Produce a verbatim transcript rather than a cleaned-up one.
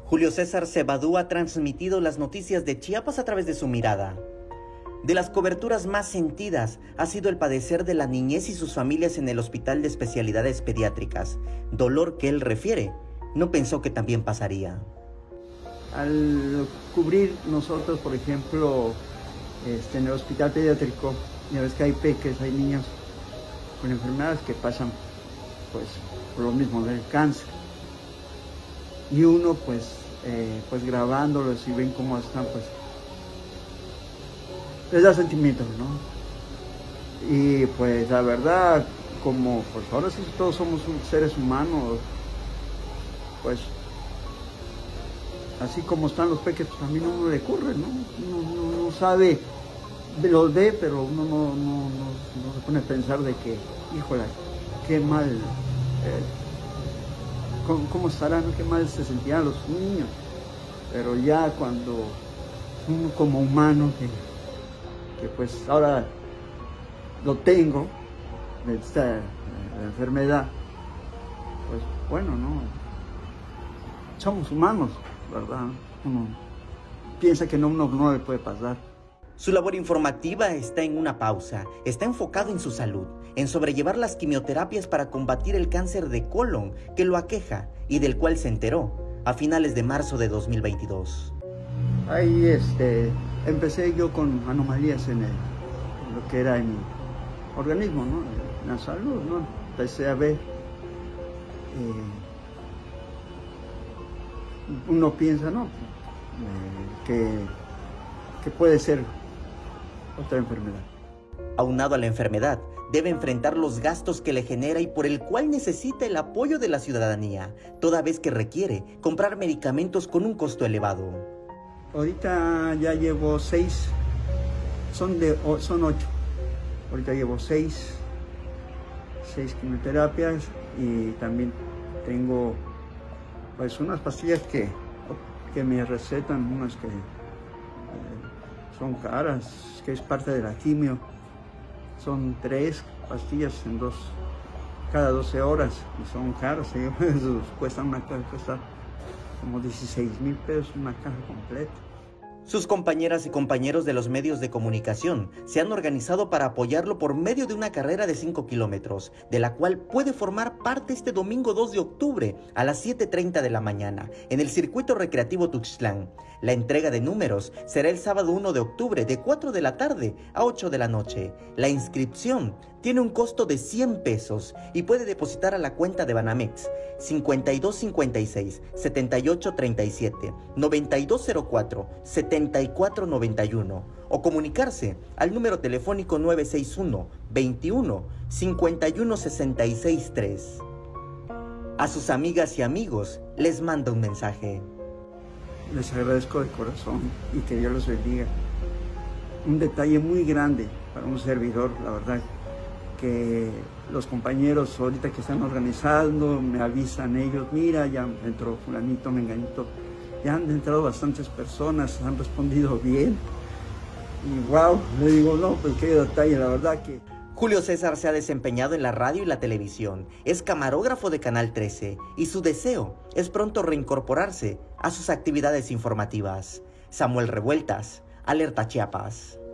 Julio César Cebadú ha transmitido las noticias de Chiapas a través de su mirada. De las coberturas más sentidas ha sido el padecer de la niñez y sus familias en el Hospital de Especialidades Pediátricas, dolor que él refiere, no pensó que también pasaría. Al cubrir nosotros, por ejemplo, este, en el hospital pediátrico, ya ves que hay peques, hay niños con enfermedades que pasan pues, por lo mismo del cáncer. Y uno pues, eh, pues grabándolos y ven cómo están, pues les da sentimiento, ¿no? Y pues la verdad, como pues ahora sí todos somos seres humanos, pues así como están los peques, pues también a uno le ocurre, ¿no? Uno no, no sabe, los ve, pero uno no, no, no, no se pone a pensar de que, híjole, qué mal, eh, cómo, cómo estarán, qué mal se sentirán los niños. Pero ya cuando uno como humano, que, que pues ahora lo tengo, esta la enfermedad, pues bueno, ¿no? Somos humanos, ¿verdad? Uno piensa que no, no, no le puede pasar. Su labor informativa está en una pausa, está enfocado en su salud, en sobrellevar las quimioterapias para combatir el cáncer de colon que lo aqueja y del cual se enteró a finales de marzo de dos mil veintidós. Ahí este, empecé yo con anomalías en, el, en lo que era en mi organismo, ¿no? En la salud, ¿no? Empecé a ver, eh, uno piensa, ¿no? Eh, que, que puede ser otra enfermedad. Aunado a la enfermedad, debe enfrentar los gastos que le genera y por el cual necesita el apoyo de la ciudadanía, toda vez que requiere comprar medicamentos con un costo elevado. Ahorita ya llevo seis, son, de, son ocho. Ahorita llevo seis, seis quimioterapias y también tengo pues unas pastillas que, que me recetan, unas que eh, son caras, que es parte de la quimio. Son tres pastillas en dos, cada doce horas y son caras, ¿sí? Eso cuesta una caja, cuesta como dieciséis mil pesos una caja completa. Sus compañeras y compañeros de los medios de comunicación se han organizado para apoyarlo por medio de una carrera de cinco kilómetros, de la cual puede formar parte este domingo dos de octubre a las siete treinta de la mañana en el Circuito Recreativo Tuxtlan. La entrega de números será el sábado uno de octubre de cuatro de la tarde a ocho de la noche. La inscripción tiene un costo de cien pesos y puede depositar a la cuenta de Banamex cincuenta y dos cincuenta y seis, setenta y ocho treinta y siete, noventa y dos cero cuatro, setenta y cuatro noventa y uno o comunicarse al número telefónico nueve seis uno, veintiuno, cincuenta y uno sesenta y seis tres. A sus amigas y amigos les manda un mensaje. Les agradezco de corazón y que Dios los bendiga. Un detalle muy grande para un servidor, la verdad, que los compañeros ahorita que están organizando me avisan ellos, mira, ya entró fulanito, menganito, ya han entrado bastantes personas, han respondido bien. Y wow, le digo, no, pues qué detalle, la verdad que... Julio César se ha desempeñado en la radio y la televisión, es camarógrafo de Canal trece y su deseo es pronto reincorporarse a sus actividades informativas. Samuel Revueltas, Alerta Chiapas.